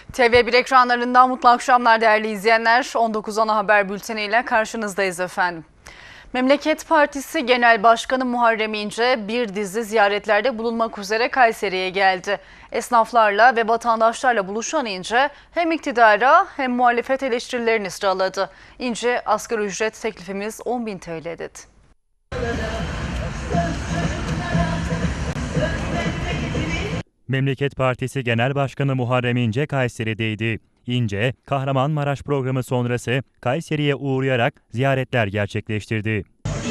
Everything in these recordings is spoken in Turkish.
TV1 ekranlarından mutlu akşamlar değerli izleyenler. 19 ana haber bülteniyle karşınızdayız efendim. Memleket Partisi Genel Başkanı Muharrem İnce bir dizi ziyaretlerde bulunmak üzere Kayseri'ye geldi. Esnaflarla ve vatandaşlarla buluşan İnce hem iktidara hem muhalefet eleştirilerini sıraladı. İnce asgari ücret teklifimiz 10.000 TL dedi. Memleket Partisi Genel Başkanı Muharrem İnce Kayseri'deydi. İnce, Kahramanmaraş programı sonrası Kayseri'ye uğrayarak ziyaretler gerçekleştirdi.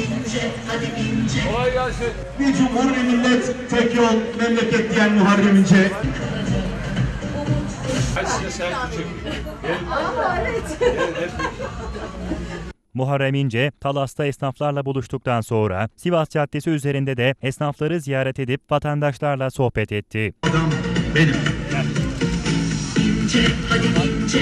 Kolay gelsin. Bir cumhur bir millet, tek yol, memleket diyen Muharrem İnce. Muharrem İnce, Talas'ta esnaflarla buluştuktan sonra Sivas Caddesi üzerinde de esnafları ziyaret edip vatandaşlarla sohbet etti. Adam benim. İnce, hadi ince.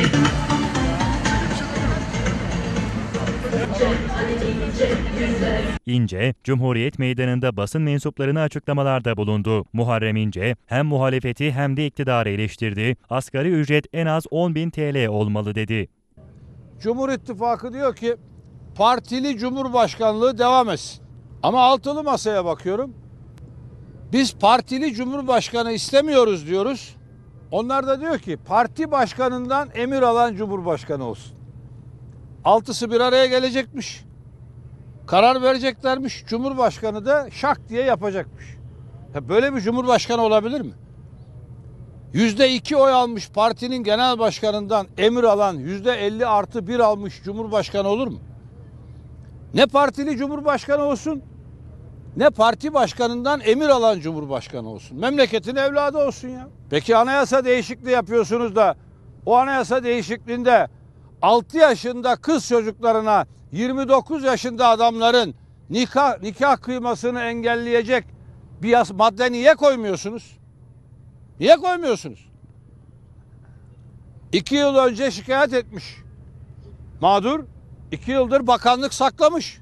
İnce, Cumhuriyet Meydanı'nda basın mensuplarına açıklamalarda bulundu. Muharrem İnce, hem muhalefeti hem de iktidarı eleştirdi. Asgari ücret en az 10.000 TL olmalı dedi. Cumhur İttifakı diyor ki partili cumhurbaşkanlığı devam etsin. Ama altılı masaya bakıyorum. Biz partili cumhurbaşkanı istemiyoruz diyoruz. Onlar da diyor ki parti başkanından emir alan cumhurbaşkanı olsun. Altısı bir araya gelecekmiş. Karar vereceklermiş. Cumhurbaşkanı da şak diye yapacakmış. Ya böyle bir cumhurbaşkanı olabilir mi? %2 oy almış partinin genel başkanından emir alan %50+1 almış cumhurbaşkanı olur mu? Ne partili cumhurbaşkanı olsun, ne parti başkanından emir alan cumhurbaşkanı olsun. Memleketin evladı olsun ya. Peki anayasa değişikliği yapıyorsunuz da o anayasa değişikliğinde 6 yaşında kız çocuklarına 29 yaşında adamların nikah kıymasını engelleyecek bir madde niye koymuyorsunuz? Niye koymuyorsunuz? 2 yıl önce şikayet etmiş mağdur, 2 yıldır bakanlık saklamış.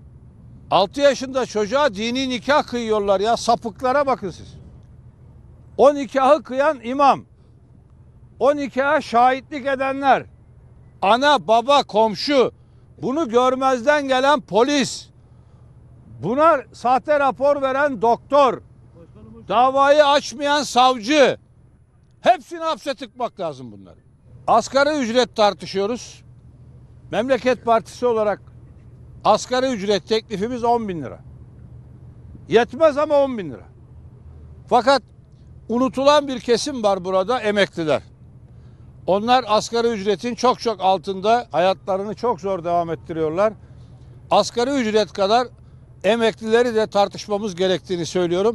6 yaşında çocuğa dini nikah kıyıyorlar ya, sapıklara bakın siz. O nikahı kıyan imam, o nikaha şahitlik edenler, ana, baba, komşu, bunu görmezden gelen polis, buna sahte rapor veren doktor, davayı açmayan savcı, hepsini hapse tıkmak lazım bunları. Asgari ücret tartışıyoruz. Memleket Partisi olarak asgari ücret teklifimiz 10.000 lira. Yetmez ama 10.000 lira. Fakat unutulan bir kesim var burada, emekliler. Onlar asgari ücretin çok çok altında, hayatlarını çok zor devam ettiriyorlar. Asgari ücret kadar emeklileri de tartışmamız gerektiğini söylüyorum.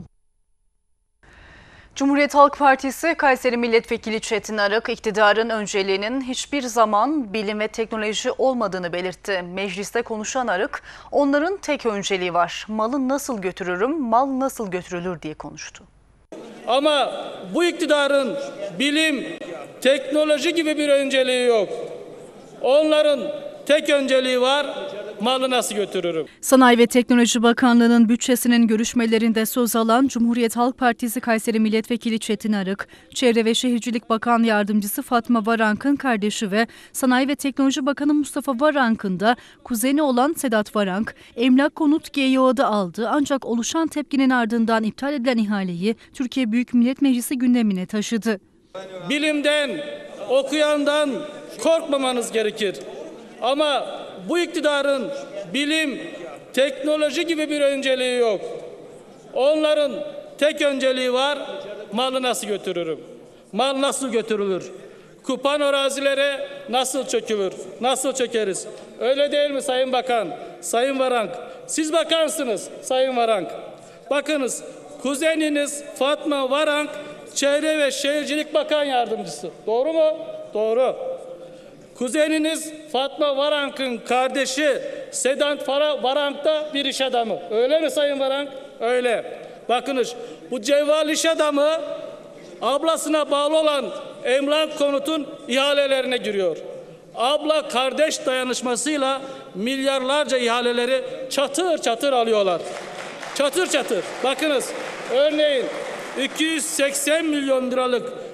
Cumhuriyet Halk Partisi Kayseri Milletvekili Çetin Arık, iktidarın önceliğinin hiçbir zaman bilim ve teknoloji olmadığını belirtti. Mecliste konuşan Arık, onların tek önceliği var. Malı nasıl götürürüm, mal nasıl götürülür diye konuştu. Ama bu iktidarın bilim, teknoloji gibi bir önceliği yok. Onların tek önceliği var, malı nasıl götürürüm? Sanayi ve Teknoloji Bakanlığı'nın bütçesinin görüşmelerinde söz alan Cumhuriyet Halk Partisi Kayseri Milletvekili Çetin Arık, Çevre ve Şehircilik Bakan Yardımcısı Fatma Varank'ın kardeşi ve Sanayi ve Teknoloji Bakanı Mustafa Varank'ın da kuzeni olan Sedat Varank, Emlak Konut GYO'da aldı ancak oluşan tepkinin ardından iptal edilen ihaleyi Türkiye Büyük Millet Meclisi gündemine taşıdı. Bilimden, okuyandan korkmamanız gerekir. Ama bu iktidarın bilim, teknoloji gibi bir önceliği yok. Onların tek önceliği var, malı nasıl götürürüm? Mal nasıl götürülür? Kupan arazilere nasıl çökülür? Nasıl çökeriz? Öyle değil mi Sayın Bakan, Sayın Varank? Siz bakansınız Sayın Varank. Bakınız, kuzeniniz Fatma Varank, Çevre ve Şehircilik Bakan Yardımcısı. Doğru mu? Doğru. Kuzeniniz Fatma Varank'ın kardeşi Sedat Varank da bir iş adamı. Öyle mi Sayın Varank? Öyle. Bakınız bu cevval iş adamı ablasına bağlı olan Emlak Konut'un ihalelerine giriyor. Abla kardeş dayanışmasıyla milyarlarca ihaleleri çatır çatır alıyorlar. Çatır çatır. Bakınız örneğin 280 milyon liralık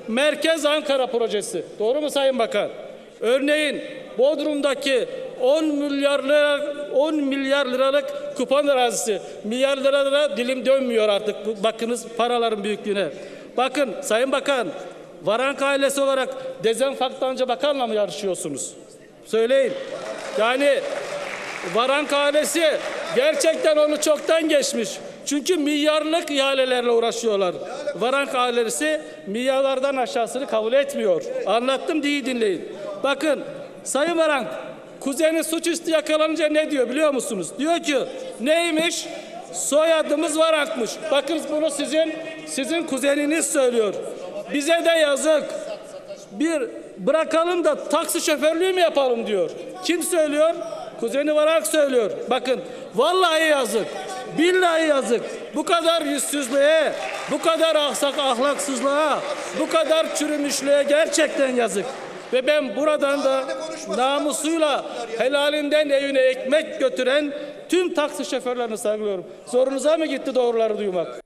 Merkez Ankara projesi. Doğru mu Sayın Bakan? Örneğin Bodrum'daki 10 milyar liralık kupon arazisi. Milyar liralara dilim dönmüyor artık. Bakınız paraların büyüklüğüne. Bakın Sayın Bakan, Varank ailesi olarak dezenfaktancı bakanla mı yarışıyorsunuz? Söyleyin. Yani Varank ailesi gerçekten onu çoktan geçmiş. Çünkü milyarlık ihalelerle uğraşıyorlar. Varank ailesi milyarlardan aşağısını kabul etmiyor. Anlattım diye dinleyin. Bakın Sayın Varank, kuzeni suçüstü yakalanınca ne diyor biliyor musunuz? Diyor ki neymiş? Soyadımız Varank'mış. Bakın bunu sizin kuzeniniz söylüyor. Bize de yazık. Bir bırakalım da taksi şoförlüğü mü yapalım diyor. Kim söylüyor? Kuzeni Varank söylüyor. Bakın vallahi yazık. Billahi yazık. Bu kadar yüzsüzlüğe, bu kadar ahlaksızlığa, bu kadar çürümüşlüğe gerçekten yazık. Ve ben buradan da namusuyla helalinden evine ekmek götüren tüm taksi şoförlerini saygılıyorum. Zorunuza mı gitti doğruları duymak?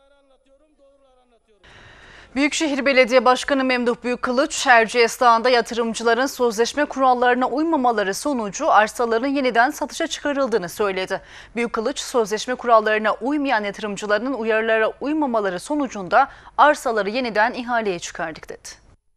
Büyükşehir Belediye Başkanı Memduh Büyükkılıç, Erciyes Dağı'nda yatırımcıların sözleşme kurallarına uymamaları sonucu arsaların yeniden satışa çıkarıldığını söyledi. Büyükkılıç, sözleşme kurallarına uymayan yatırımcıların uyarılara uymamaları sonucunda arsaları yeniden ihaleye çıkardık dedi.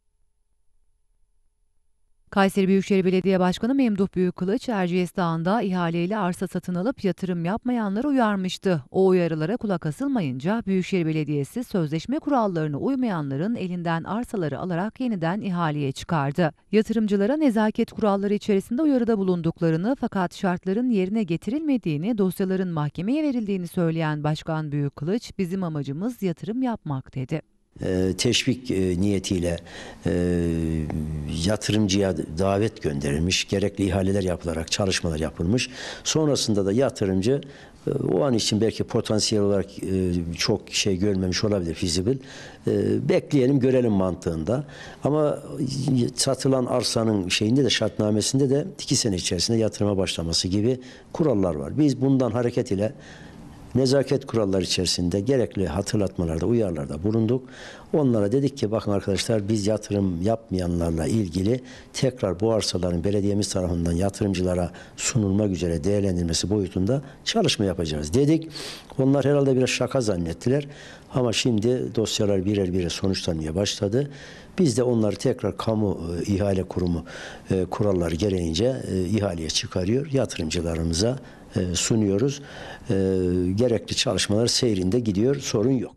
Kayseri Büyükşehir Belediye Başkanı Memduh Büyükkılıç, Erciyes Dağı'nda ihaleyle arsa satın alıp yatırım yapmayanları uyarmıştı. O uyarılara kulak asılmayınca Büyükşehir Belediyesi sözleşme kurallarına uymayanların elinden arsaları alarak yeniden ihaleye çıkardı. Yatırımcılara nezaket kuralları içerisinde uyarıda bulunduklarını fakat şartların yerine getirilmediğini, dosyaların mahkemeye verildiğini söyleyen Başkan Büyükkılıç, "Bizim amacımız yatırım yapmak." dedi. Teşvik niyetiyle yatırımcıya davet gönderilmiş, gerekli ihaleler yapılarak çalışmalar yapılmış. Sonrasında da yatırımcı o an için belki potansiyel olarak çok şey görmemiş olabilir, feasible. Bekleyelim, görelim mantığında. Ama satılan arsanın şeyinde de, şartnamesinde de 2 sene içerisinde yatırıma başlaması gibi kurallar var. Biz bundan hareket ile nezaket kuralları içerisinde gerekli hatırlatmalarda, uyarılarda bulunduk. Onlara dedik ki bakın arkadaşlar, biz yatırım yapmayanlarla ilgili tekrar bu arsaların belediyemiz tarafından yatırımcılara sunulmak üzere değerlendirilmesi boyutunda çalışma yapacağız dedik. Onlar herhalde biraz şaka zannettiler ama şimdi dosyalar birer birer sonuçlanmaya başladı. Biz de onları tekrar kamu ihale kurumu kuralları gereğince ihaleye çıkarıyor, yatırımcılarımıza sunuyoruz. Gerekli çalışmalar seyrinde gidiyor, sorun yok.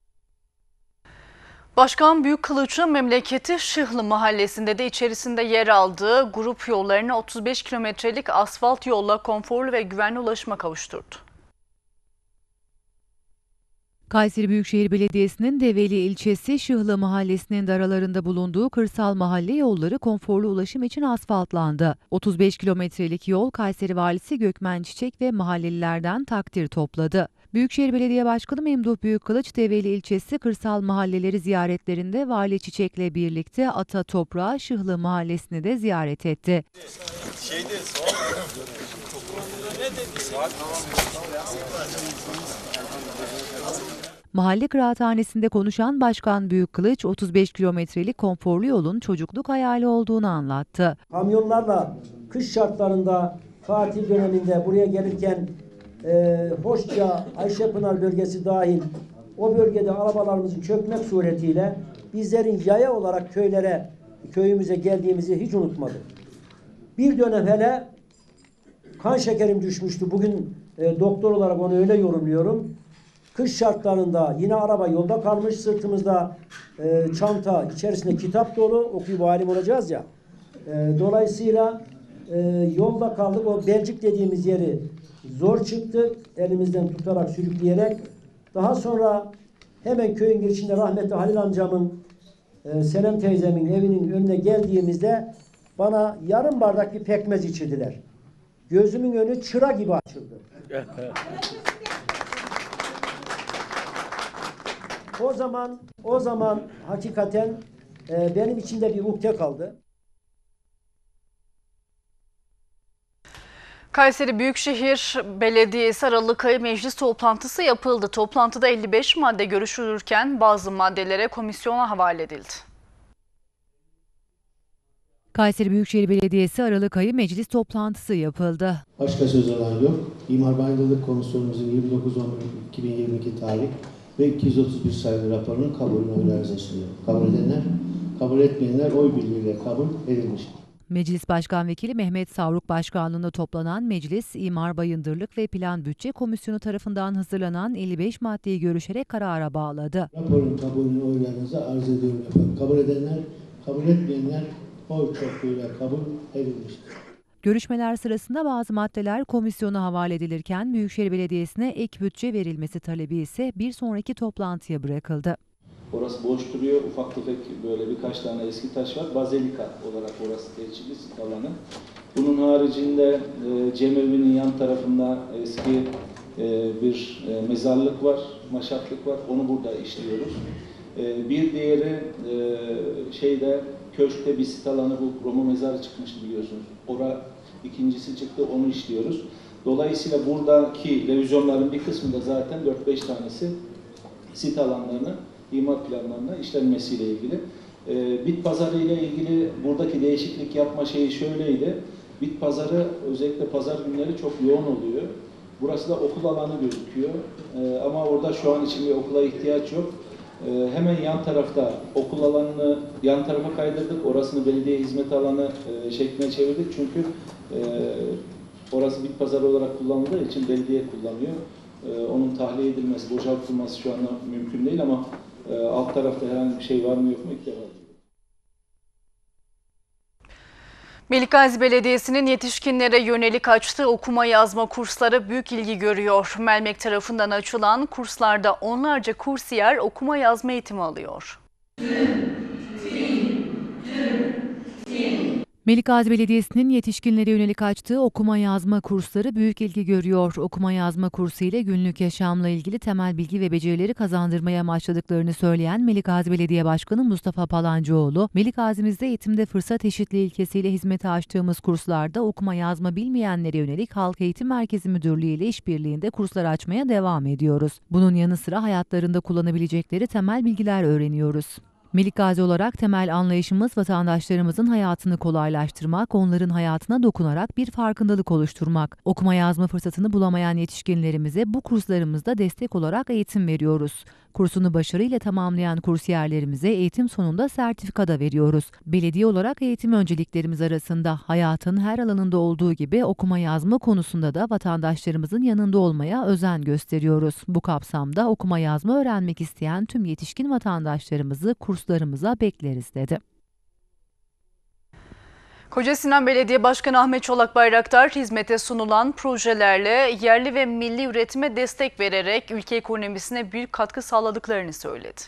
Başkan Büyükkılıç'ın memleketi Şıhlı mahallesinde de içerisinde yer aldığı grup yollarına 35 kilometrelik asfalt yolla konforlu ve güvenli ulaşıma kavuşturdu. Kayseri Büyükşehir Belediyesi'nin Develi ilçesi Şıhlı mahallesinin de aralarında bulunduğu kırsal mahalle yolları konforlu ulaşım için asfaltlandı. 35 kilometrelik yol Kayseri Valisi Gökmen Çiçek ve mahallelilerden takdir topladı. Büyükşehir Belediye Başkanı Memduh Büyükkılıç, Develi ilçesi kırsal mahalleleri ziyaretlerinde Vali Çiçek'le birlikte Ata Toprağı Şıhlı mahallesini de ziyaret etti. Mahalle kıraathanesinde konuşan Başkan Büyükkılıç, 35 kilometrelik konforlu yolun çocukluk hayali olduğunu anlattı. Kamyonlarla kış şartlarında tatil döneminde buraya gelirken Hoşça, Ayşepınar bölgesi dahil o bölgede arabalarımızın çökmek suretiyle bizlerin yaya olarak köyümüze geldiğimizi hiç unutmadık. Bir dönem hele kan şekerim düşmüştü. Bugün doktor olarak onu öyle yorumluyorum. Kış şartlarında yine araba yolda kalmış, sırtımızda çanta, içerisinde kitap dolu, okuyup alim olacağız ya. Dolayısıyla yolda kaldık. O Belcik dediğimiz yeri zor çıktık, elimizden tutarak, sürükleyerek. Daha sonra hemen köyün girişinde rahmetli Halil amcamın, Senem teyzemin evinin önüne geldiğimizde bana yarım bardak bir pekmez içirdiler. Gözümün önü çıra gibi açıldı. O zaman hakikaten benim içimde bir ukde kaldı. Kayseri Büyükşehir Belediyesi Aralık ayı meclis toplantısı yapıldı. Toplantıda 55 madde görüşülürken bazı maddelere komisyona havale edildi. Kayseri Büyükşehir Belediyesi Aralık ayı meclis toplantısı yapıldı. Başka söz alan yok. İmar Bankacılık Komisyonumuzun 29.10.2022 tarih ve 231 sayılı raporunun kabulüne oylarınıza sunuyorum. Kabul edenler, kabul etmeyenler oy birliğiyle kabul edilmiştir. Meclis Başkan Vekili Mehmet Savruk Başkanlığı'nda toplanan meclis, İmar Bayındırlık ve Plan Bütçe Komisyonu tarafından hazırlanan 55 maddeyi görüşerek karara bağladı. Raporun kabulünü oylarınıza arz ediyorum efendim. Kabul edenler, kabul etmeyenler oy çokluğuyla kabul edilmiştir. Görüşmeler sırasında bazı maddeler komisyona havale edilirken Büyükşehir Belediyesi'ne ek bütçe verilmesi talebi ise bir sonraki toplantıya bırakıldı. Orası boş duruyor. Ufak tefek böyle birkaç tane eski taş var. Bazilika olarak orası tehcilli sit alanı. Bunun haricinde Cemevi'nin yan tarafında eski bir mezarlık var, maşatlık var. Onu burada işliyoruz. Bir diğeri köşkte bir sit alanı, bu Roma mezarı çıkmıştı biliyorsunuz. İkincisi çıktı, onu işliyoruz. Dolayısıyla buradaki revizyonların bir kısmı da zaten 4-5 tanesi sit alanlarını, imar planlarına işlenmesiyle ilgili. Bit pazarı ile ilgili buradaki değişiklik yapma şeyi şöyleydi. Bit pazarı özellikle pazar günleri çok yoğun oluyor. Burası da okul alanı gözüküyor. Ama orada şu an için bir okula ihtiyaç yok. Hemen yan tarafta okul alanını yan tarafa kaydırdık. Orasını belediye hizmet alanı şekline çevirdik. Çünkü orası bit pazarı olarak kullanıldığı için belediye kullanıyor. Onun tahliye edilmesi, boşaltılması şu anda mümkün değil ama alt tarafta herhangi bir şey var mı yok mu ilk defa. Melikgazi Belediyesi'nin yetişkinlere yönelik açtığı okuma yazma kursları büyük ilgi görüyor. Melmek tarafından açılan kurslarda onlarca kursiyer okuma yazma eğitimi alıyor. Melikgazi Belediyesi'nin yetişkinlere yönelik açtığı okuma yazma kursları büyük ilgi görüyor. Okuma yazma kursu ile günlük yaşamla ilgili temel bilgi ve becerileri kazandırmaya başladıklarını söyleyen Melikgazi Belediye Başkanı Mustafa Palancıoğlu, Melikgazi'mizde eğitimde fırsat eşitliği ilkesiyle hizmete açtığımız kurslarda okuma yazma bilmeyenlere yönelik Halk Eğitim Merkezi Müdürlüğü ile işbirliğinde kurslar açmaya devam ediyoruz. Bunun yanı sıra hayatlarında kullanabilecekleri temel bilgiler öğreniyoruz. Melikgazi olarak temel anlayışımız vatandaşlarımızın hayatını kolaylaştırmak, onların hayatına dokunarak bir farkındalık oluşturmak. Okuma yazma fırsatını bulamayan yetişkinlerimize bu kurslarımızda destek olarak eğitim veriyoruz. Kursunu başarıyla tamamlayan kursiyerlerimize eğitim sonunda sertifika da veriyoruz. Belediye olarak eğitim önceliklerimiz arasında hayatın her alanında olduğu gibi okuma yazma konusunda da vatandaşlarımızın yanında olmaya özen gösteriyoruz. Bu kapsamda okuma yazma öğrenmek isteyen tüm yetişkin vatandaşlarımızı kurslarımıza bekleriz dedi. Kocasinan Belediye Başkanı Ahmet Çolak Bayraktar hizmete sunulan projelerle yerli ve milli üretime destek vererek ülke ekonomisine büyük katkı sağladıklarını söyledi.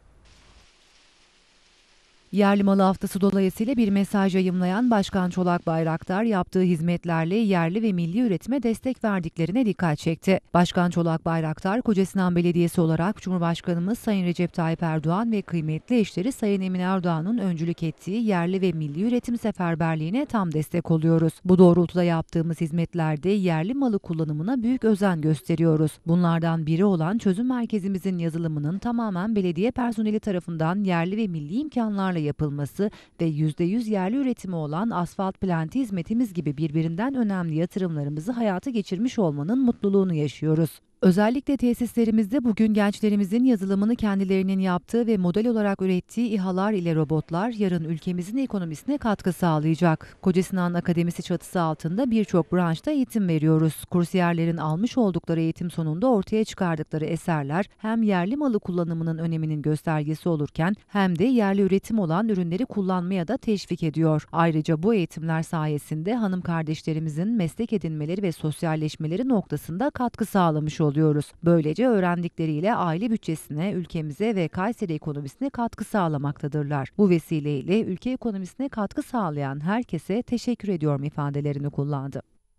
Yerli malı haftası dolayısıyla bir mesaj yayımlayan Başkan Çolak Bayraktar yaptığı hizmetlerle yerli ve milli üretime destek verdiklerine dikkat çekti. Başkan Çolak Bayraktar, Kocasinan Belediyesi olarak Cumhurbaşkanımız Sayın Recep Tayyip Erdoğan ve kıymetli eşleri Sayın Emin Erdoğan'ın öncülük ettiği yerli ve milli üretim seferberliğine tam destek oluyoruz. Bu doğrultuda yaptığımız hizmetlerde yerli malı kullanımına büyük özen gösteriyoruz. Bunlardan biri olan çözüm merkezimizin yazılımının tamamen belediye personeli tarafından yerli ve milli imkanlarla yapılması ve %100 yerli üretimi olan asfalt planti hizmetimiz gibi birbirinden önemli yatırımlarımızı hayata geçirmiş olmanın mutluluğunu yaşıyoruz. Özellikle tesislerimizde bugün gençlerimizin yazılımını kendilerinin yaptığı ve model olarak ürettiği İHA'lar ile robotlar yarın ülkemizin ekonomisine katkı sağlayacak. Kocasinan Akademisi çatısı altında birçok branşta eğitim veriyoruz. Kursiyerlerin almış oldukları eğitim sonunda ortaya çıkardıkları eserler hem yerli malı kullanımının öneminin göstergesi olurken hem de yerli üretim olan ürünleri kullanmaya da teşvik ediyor. Ayrıca bu eğitimler sayesinde hanım kardeşlerimizin meslek edinmeleri ve sosyalleşmeleri noktasında katkı sağlamış oluyoruz. Böylece öğrendikleriyle aile bütçesine, ülkemize ve Kayseri ekonomisine katkı sağlamaktadırlar. Bu vesileyle ülke ekonomisine katkı sağlayan herkese teşekkür ediyorum ifadelerini kullandı.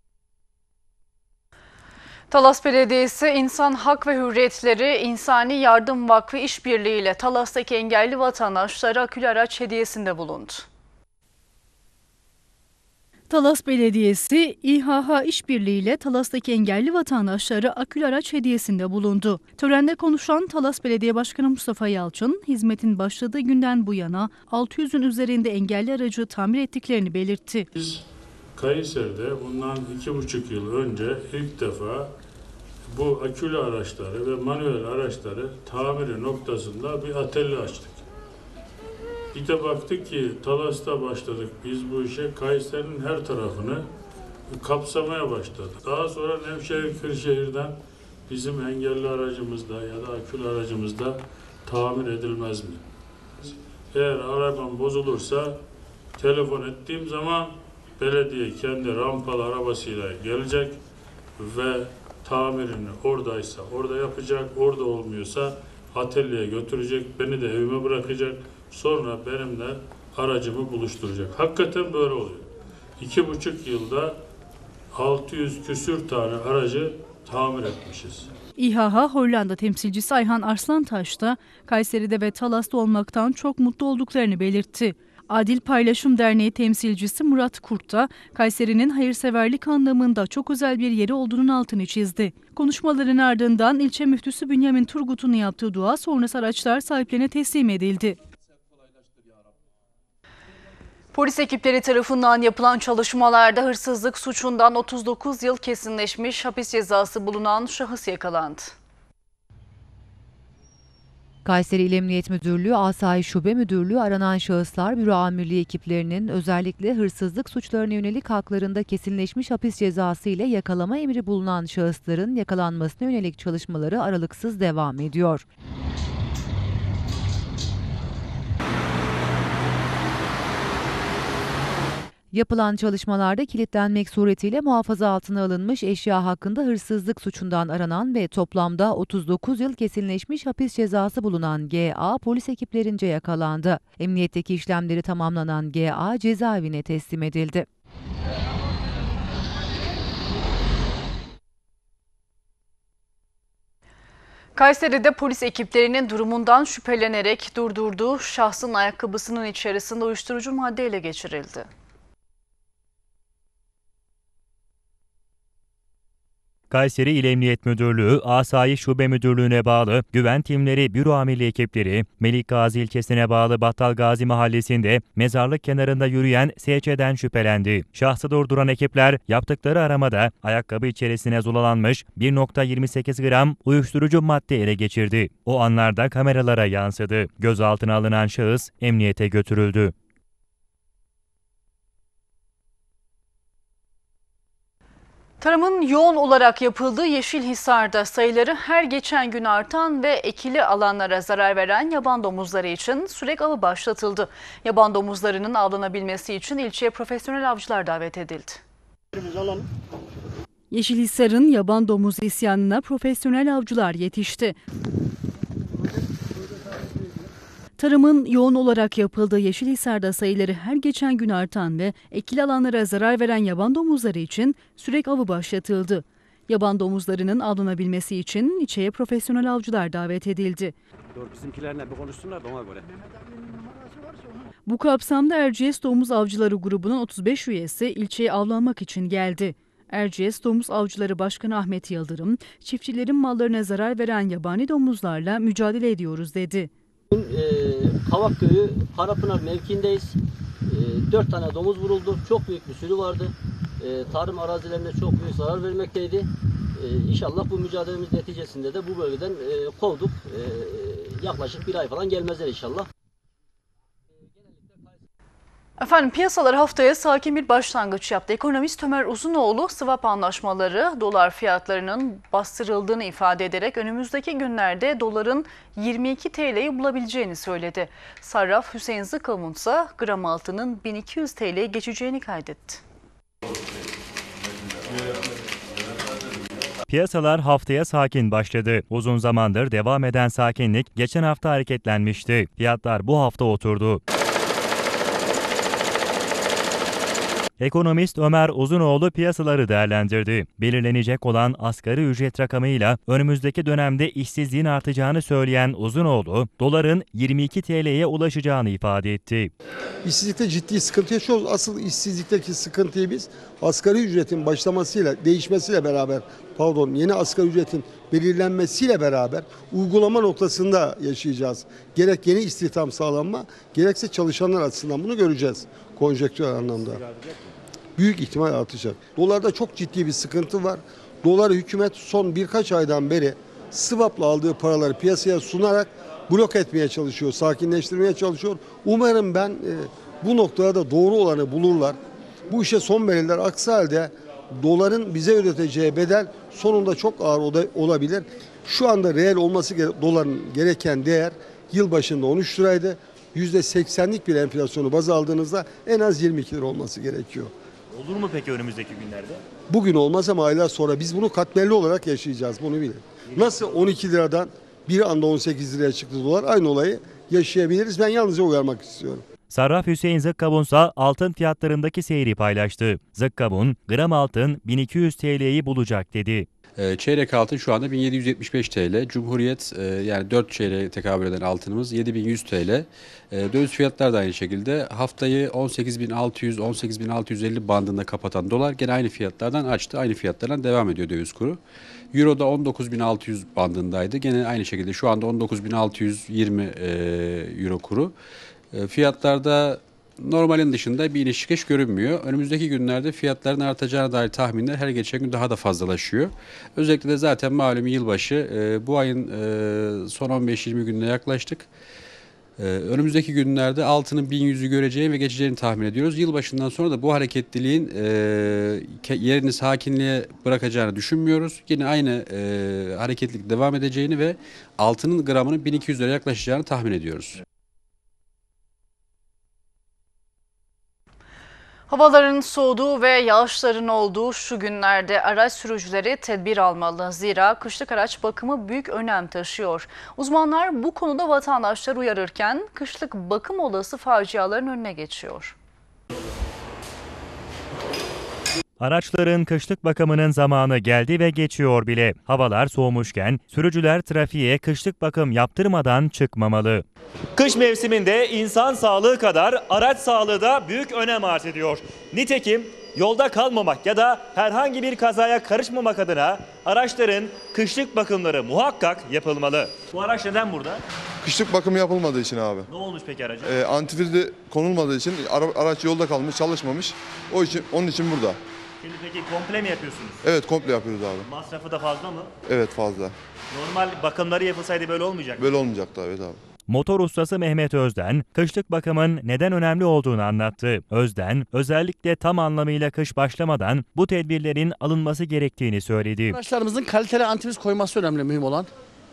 Talas Belediyesi İnsan Hak ve Hürriyetleri İnsani Yardım Vakfı işbirliği ile Talas'taki engelli vatandaşlara akülü araç hediyesinde bulundu. Talas Belediyesi, İHH işbirliğiyle Talas'taki engelli vatandaşlara akülü araç hediyesinde bulundu. Törende konuşan Talas Belediye Başkanı Mustafa Yalçın, hizmetin başladığı günden bu yana 600'ün üzerinde engelli aracı tamir ettiklerini belirtti. Biz Kayseri'de bundan 2,5 yıl önce ilk defa bu akülü araçları ve manuel araçları tamiri noktasında bir atölye açtık. Bir de baktık ki Talas'ta başladık biz bu işe, Kayseri'nin her tarafını kapsamaya başladık. Daha sonra Nevşehir Kırşehir'den bizim engelli aracımızda ya da akülü aracımızda tamir edilmez mi? Eğer arabam bozulursa telefon ettiğim zaman belediye kendi rampalı arabasıyla gelecek ve tamirini oradaysa orada yapacak, orada olmuyorsa atölyeye götürecek, beni de evime bırakacak, sonra benimle aracımı buluşturacak. Hakikaten böyle oluyor. 2,5 yılda 600 küsür tane aracı tamir etmişiz. İHH Hollanda temsilcisi Ayhan Arslantaş da Kayseri'de ve Talas'ta olmaktan çok mutlu olduklarını belirtti. Adil Paylaşım Derneği temsilcisi Murat Kurt da Kayseri'nin hayırseverlik anlamında çok özel bir yeri olduğunun altını çizdi. Konuşmaların ardından ilçe müftüsü Bünyamin Turgut'un yaptığı dua sonrası araçlar sahiplerine teslim edildi. Polis ekipleri tarafından yapılan çalışmalarda hırsızlık suçundan 39 yıl kesinleşmiş hapis cezası bulunan şahıs yakalandı. Kayseri İl Emniyet Müdürlüğü, Asayiş Şube Müdürlüğü aranan şahıslar büro amirliği ekiplerinin özellikle hırsızlık suçlarına yönelik haklarında kesinleşmiş hapis cezası ile yakalama emri bulunan şahısların yakalanmasına yönelik çalışmaları aralıksız devam ediyor. Yapılan çalışmalarda kilitlenmek suretiyle muhafaza altına alınmış eşya hakkında hırsızlık suçundan aranan ve toplamda 39 yıl kesinleşmiş hapis cezası bulunan GA polis ekiplerince yakalandı. Emniyetteki işlemleri tamamlanan GA cezaevine teslim edildi. Kayseri'de polis ekiplerinin durumundan şüphelenerek durdurduğu şahsın ayakkabısının içerisinde uyuşturucu madde ele geçirildi. Kayseri İl Emniyet Müdürlüğü, Asayiş Şube Müdürlüğü'ne bağlı güven timleri, büro amirliği ekipleri, Melikgazi ilçesine bağlı Battalgazi mahallesinde mezarlık kenarında yürüyen SC'den şüphelendi. Şahsı durduran ekipler yaptıkları aramada ayakkabı içerisine zulalanmış 1,28 gram uyuşturucu madde ele geçirdi. O anlarda kameralara yansıdı. Gözaltına alınan şahıs emniyete götürüldü. Tarımın yoğun olarak yapıldığı Yeşilhisar'da sayıları her geçen gün artan ve ekili alanlara zarar veren yaban domuzları için sürek avı başlatıldı. Yaban domuzlarının avlanabilmesi için ilçeye profesyonel avcılar davet edildi. Yeşilhisar'ın yaban domuzu isyanına profesyonel avcılar yetişti. Tarımın yoğun olarak yapıldığı Yeşilhisar'da sayıları her geçen gün artan ve ekili alanlara zarar veren yaban domuzları için sürek avı başlatıldı. Yaban domuzlarının avlanabilmesi için ilçeye profesyonel avcılar davet edildi. Bizimkilerle bir konuşsunlar da ona göre. Bu kapsamda Erciyes Domuz Avcıları grubunun 35 üyesi ilçeye avlanmak için geldi. Erciyes Domuz Avcıları Başkanı Ahmet Yıldırım, çiftçilerin mallarına zarar veren yabani domuzlarla mücadele ediyoruz dedi. Kavakköy'ü Karapınar mevkiindeyiz. 4 tane domuz vuruldu. Çok büyük bir sürü vardı. Tarım arazilerine çok büyük zarar vermekteydi. İnşallah bu mücadelemiz neticesinde de bu bölgeden kovduk. Yaklaşık bir ay falan gelmezler inşallah. Efendim piyasalar haftaya sakin bir başlangıç yaptı. Ekonomist Ömer Uzunoğlu swap anlaşmaları dolar fiyatlarının bastırıldığını ifade ederek önümüzdeki günlerde doların 22 TL'yi bulabileceğini söyledi. Sarraf Hüseyin Zıkavun ise gram altının 1200 TL'ye geçeceğini kaydetti. Piyasalar haftaya sakin başladı. Uzun zamandır devam eden sakinlik geçen hafta hareketlenmişti. Fiyatlar bu hafta oturdu. Ekonomist Ömer Uzunoğlu piyasaları değerlendirdi. Belirlenecek olan asgari ücret rakamıyla önümüzdeki dönemde işsizliğin artacağını söyleyen Uzunoğlu, doların 22 TL'ye ulaşacağını ifade etti. İşsizlikte ciddi sıkıntı yaşıyoruz. Asıl işsizlikteki sıkıntıyı biz asgari ücretin başlamasıyla, değişmesiyle beraber, yeni asgari ücretin belirlenmesiyle beraber uygulama noktasında yaşayacağız. Gerek yeni istihdam sağlanma, gerekse çalışanlar açısından bunu göreceğiz konjektürel anlamda. Büyük ihtimal artacak. Dolarda çok ciddi bir sıkıntı var. Doları hükümet son birkaç aydan beri swap'la aldığı paraları piyasaya sunarak blok etmeye çalışıyor, sakinleştirmeye çalışıyor. Umarım bu noktada da doğru olanı bulurlar. Bu işe son verirler. Aksi halde doların bize ödeteceği bedel sonunda çok ağır olabilir. Şu anda reel olması doların gereken değer yılbaşında 13 liraydı. %80'lik bir enflasyonu baz aldığınızda en az 22 lira olması gerekiyor. Olur mu peki önümüzdeki günlerde? Bugün olmaz ama aylar sonra biz bunu katmerli olarak yaşayacağız, bunu bilin. Nasıl 12 liradan bir anda 18 liraya çıktı dolar, aynı olayı yaşayabiliriz. Ben yalnızca uyarmak istiyorum. Sarraf Hüseyin Zıkkabunsa altın fiyatlarındaki seyri paylaştı. Zıkkabun, gram altın 1200 TL'yi bulacak dedi. Çeyrek altın şu anda 1775 TL. Cumhuriyet yani 4 çeyreğe tekabül eden altınımız 7100 TL. Döviz fiyatlar da aynı şekilde. Haftayı 18.600-18.650 bandında kapatan dolar gene aynı fiyatlardan açtı. Aynı fiyatlardan devam ediyor döviz kuru. Euro da 19.600 bandındaydı. Gene aynı şekilde şu anda 19.620 euro kuru. Fiyatlarda normalin dışında bir iniş çıkış görünmüyor. Önümüzdeki günlerde fiyatların artacağına dair tahminler her geçen gün daha da fazlalaşıyor. Özellikle de zaten malum yılbaşı bu ayın son 15-20 gününe yaklaştık. Önümüzdeki günlerde altının 1100'ü göreceğini ve geçeceğini tahmin ediyoruz. Yılbaşından sonra da bu hareketliliğin yerini sakinliğe bırakacağını düşünmüyoruz. Yine aynı hareketlilik devam edeceğini ve altının gramının 1200 liraya yaklaşacağını tahmin ediyoruz. Havaların soğuduğu ve yağışların olduğu şu günlerde araç sürücüleri tedbir almalı. Zira kışlık araç bakımı büyük önem taşıyor. Uzmanlar bu konuda vatandaşları uyarırken kışlık bakım olası faciaların önüne geçiyor. Araçların kışlık bakımının zamanı geldi ve geçiyor bile. Havalar soğumuşken sürücüler trafiğe kışlık bakım yaptırmadan çıkmamalı. Kış mevsiminde insan sağlığı kadar araç sağlığı da büyük önem arz ediyor. Nitekim yolda kalmamak ya da herhangi bir kazaya karışmamak adına araçların kışlık bakımları muhakkak yapılmalı. Bu araç neden burada? Kışlık bakım yapılmadığı için abi. Ne olmuş peki araca? Antifriz konulmadığı için araç yolda kalmış, çalışmamış. Onun için burada. Şimdi peki komple mi yapıyorsunuz? Evet, komple yapıyoruz abi. Masrafı da fazla mı? Evet, fazla. Normal bakımları yapılsaydı böyle olmayacak mı? Böyle olmayacaktı, evet abi. Motor ustası Mehmet Özden, kışlık bakımın neden önemli olduğunu anlattı. Özden, özellikle tam anlamıyla kış başlamadan bu tedbirlerin alınması gerektiğini söyledi. Araçlarımızın kaliteli antifriz koyması önemli, mühim olan.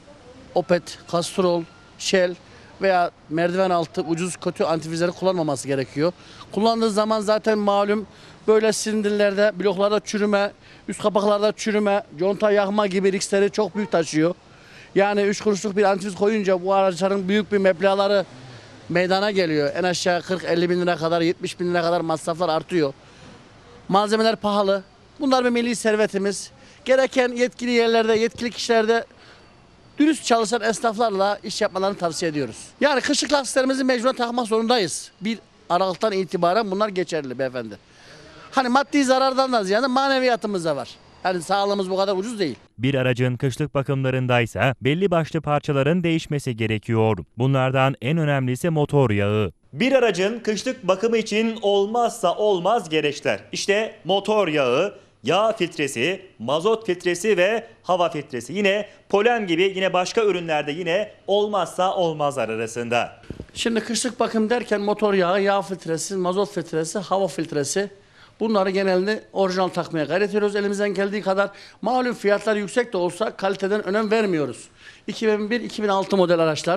Opet, Castrol, Shell veya merdiven altı ucuz kötü antifrizleri kullanmaması gerekiyor. Kullandığı zaman zaten malum böyle silindirlerde, bloklarda çürüme, üst kapaklarda çürüme, conta yakma gibi riskleri çok büyük taşıyor. Yani 3 kuruşluk bir antifriz koyunca bu araçların büyük bir meblağları meydana geliyor. En aşağı 40-50 bin lira kadar, 70 bin lira kadar masraflar artıyor. Malzemeler pahalı. Bunlar bir milli servetimiz. Gereken yetkili yerlerde, yetkili kişilerde dürüst çalışan esnaflarla iş yapmalarını tavsiye ediyoruz. Yani kışlık lastiklerimizi mecburen takmak zorundayız. 1 Aralık'tan itibaren bunlar geçerli beyefendi. Hani maddi zarardan da ziyade maneviyatımız da var. Yani sağlığımız bu kadar ucuz değil. Bir aracın kışlık bakımlarındaysa belli başlı parçaların değişmesi gerekiyor. Bunlardan en önemlisi motor yağı. Bir aracın kışlık bakımı için olmazsa olmaz gereçler. İşte motor yağı, yağ filtresi, mazot filtresi ve hava filtresi. Yine polen gibi yine başka ürünlerde yine olmazsa olmazlar arasında. Şimdi kışlık bakım derken motor yağı, yağ filtresi, mazot filtresi, hava filtresi. Bunları genelde orijinal takmaya gayret ediyoruz elimizden geldiği kadar. Malum fiyatlar yüksek de olsa kaliteden önem vermiyoruz. 2001-2006 model araçlar,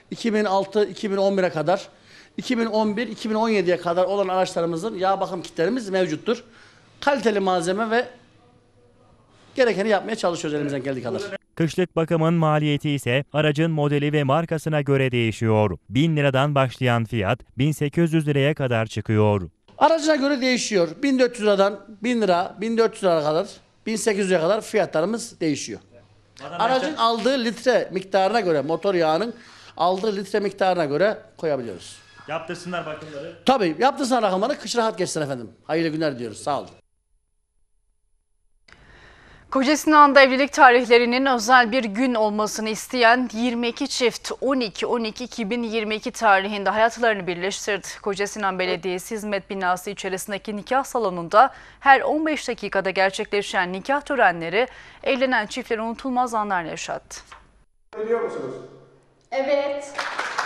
2006-2011'e kadar, 2011-2017'ye kadar olan araçlarımızın yağ bakım kitlerimiz mevcuttur. Kaliteli malzeme ve gerekeni yapmaya çalışıyoruz elimizden geldiği kadar. Kışlık bakımın maliyeti ise aracın modeli ve markasına göre değişiyor. 1000 liradan başlayan fiyat 1800 liraya kadar çıkıyor. Aracına göre değişiyor. 1400 liradan 1000 lira, 1400 lira kadar, 1800'e kadar fiyatlarımız değişiyor. Aracın aldığı litre miktarına göre, motor yağının aldığı litre miktarına göre koyabiliyoruz. Yaptırsınlar bakımları. Tabii yaptırsınlar rakamları, kış rahat geçsin efendim. Hayırlı günler diyoruz. Sağ olun. Kocasinan'da evlilik tarihlerinin özel bir gün olmasını isteyen 22 çift 12-12-2022 tarihinde hayatlarını birleştirdi. Kocasinan Belediyesi Hizmet Binası içerisindeki nikah salonunda her 15 dakikada gerçekleşen nikah törenleri evlenen çiftlerin unutulmaz anlarını yaşattı. Biliyor musunuz? Evet.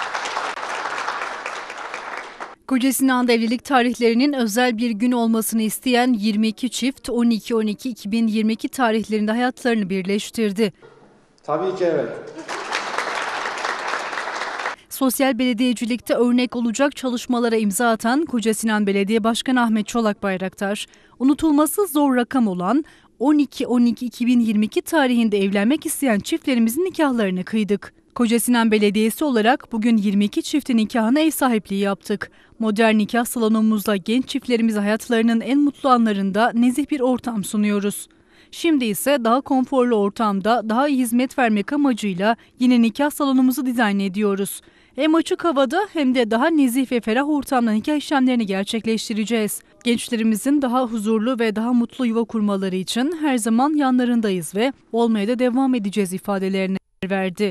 Kocasinan'da evlilik tarihlerinin özel bir gün olmasını isteyen 22 çift 12-12-2022 tarihlerinde hayatlarını birleştirdi. Tabii ki evet. Sosyal belediyecilikte örnek olacak çalışmalara imza atan Kocasinan Belediye Başkanı Ahmet Çolak Bayraktar, unutulması zor rakam olan 12-12-2022 tarihinde evlenmek isteyen çiftlerimizin nikahlarını kıydık. Kocasinan Belediyesi olarak bugün 22 çiftin nikahına ev sahipliği yaptık. Modern nikah salonumuzda genç çiftlerimize hayatlarının en mutlu anlarında nezih bir ortam sunuyoruz. Şimdi ise daha konforlu ortamda daha iyi hizmet vermek amacıyla yine nikah salonumuzu dizayn ediyoruz. Hem açık havada hem de daha nezih ve ferah ortamda nikah işlemlerini gerçekleştireceğiz. Gençlerimizin daha huzurlu ve daha mutlu yuva kurmaları için her zaman yanlarındayız ve olmaya da devam edeceğiz ifadelerini verdi.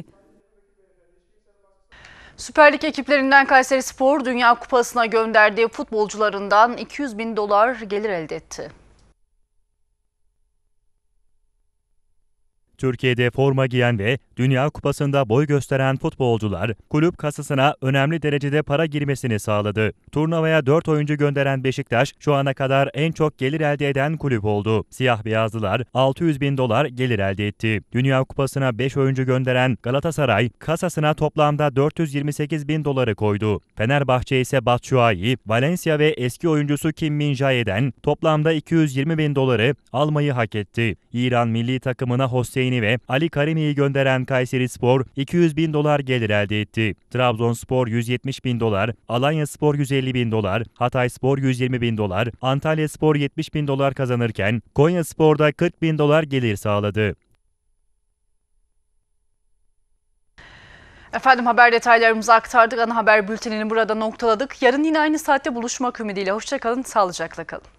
Süper Lig ekiplerinden Kayserispor Dünya Kupası'na gönderdiği futbolcularından 200.000 dolar gelir elde etti. Türkiye'de forma giyen ve Dünya Kupası'nda boy gösteren futbolcular kulüp kasasına önemli derecede para girmesini sağladı. Turnuvaya 4 oyuncu gönderen Beşiktaş şu ana kadar en çok gelir elde eden kulüp oldu. Siyah beyazlılar 600.000 dolar gelir elde etti. Dünya Kupası'na 5 oyuncu gönderen Galatasaray kasasına toplamda 428.000 doları koydu. Fenerbahçe ise Batshuayi, Valencia ve eski oyuncusu Kim Min-jae'den toplamda 220.000 doları almayı hak etti. İran milli takımına Hosseini ve Ali Karimi'yi gönderen Kayserispor 200.000 dolar gelir elde etti. Trabzonspor 170.000 dolar, Alanyaspor 150.000 dolar, Hatayspor 120.000 dolar, Antalyaspor 70.000 dolar kazanırken Konyaspor da 40.000 dolar gelir sağladı. Efendim haber detaylarımızı aktardık. Ana haber bültenini burada noktaladık. Yarın yine aynı saatte buluşmak ümidiyle. Hoşça kalın, sağlıcakla kalın.